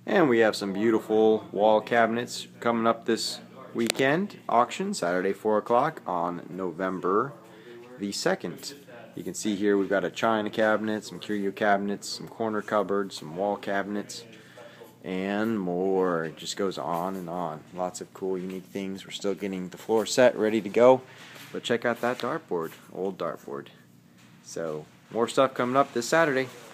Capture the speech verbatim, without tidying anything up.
And we have some beautiful wall cabinets coming up this weekend. Auction Saturday four o'clock on November the second. You can see here we've got a china cabinet, some curio cabinets, some corner cupboards, some wall cabinets, and more. It just goes on and on. Lots of cool, unique things. We're still getting the floor set, ready to go. But check out that dartboard, old dartboard. So, more stuff coming up this Saturday.